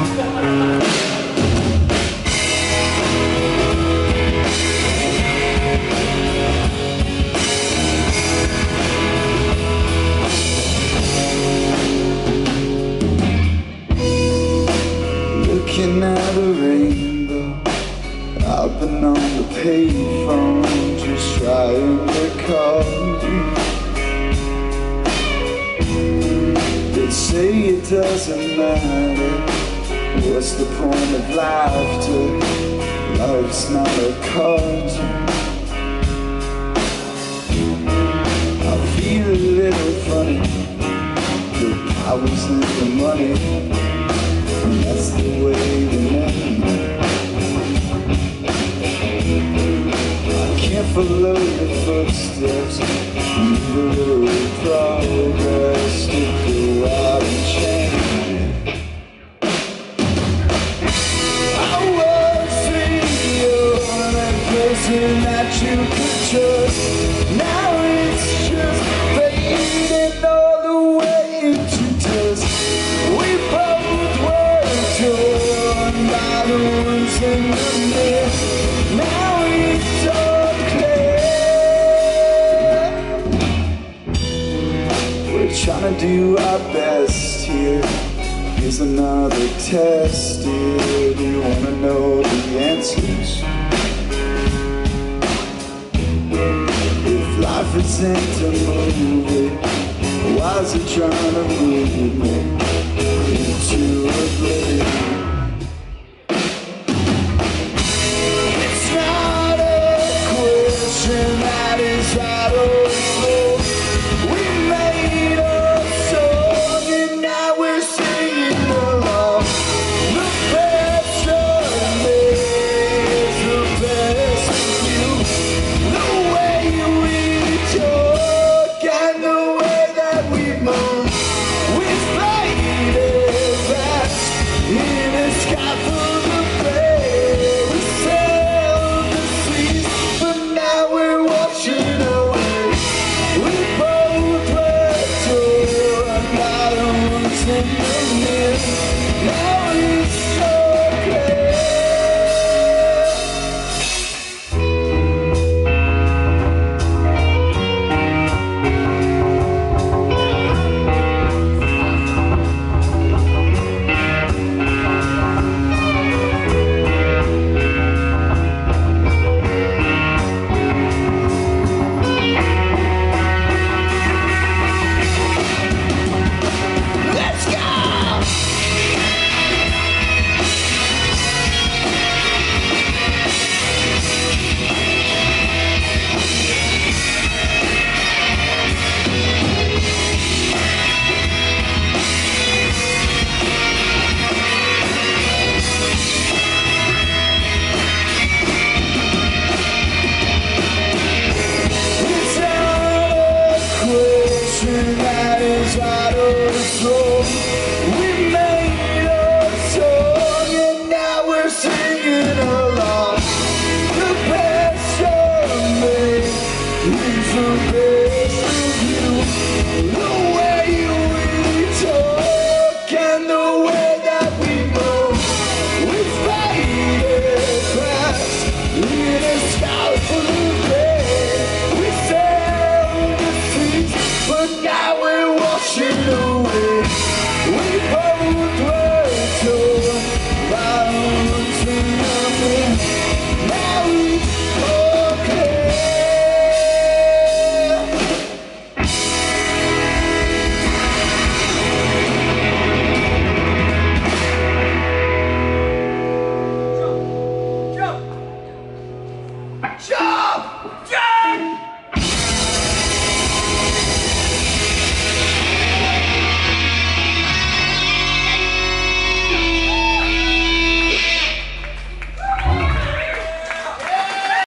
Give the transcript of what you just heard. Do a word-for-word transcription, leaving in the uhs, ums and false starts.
Looking at the rainbow, I've been on the payphone just trying to call you. They say it doesn't matter, what's the point of laughter? Life's not a cartoon. I feel a little funny, the power's in the money, and that's the way we end. I can't follow your footsteps, need a little progress to go out and change. I was thinking that person that you could trust, now it's just fading all the way into dust. We both were torn by the wounds in the mirror, now it's all clear. We're trying to do our best here, here's another test, dear. Do you want to know the answers? If life isn't a movie, why is it trying to move me?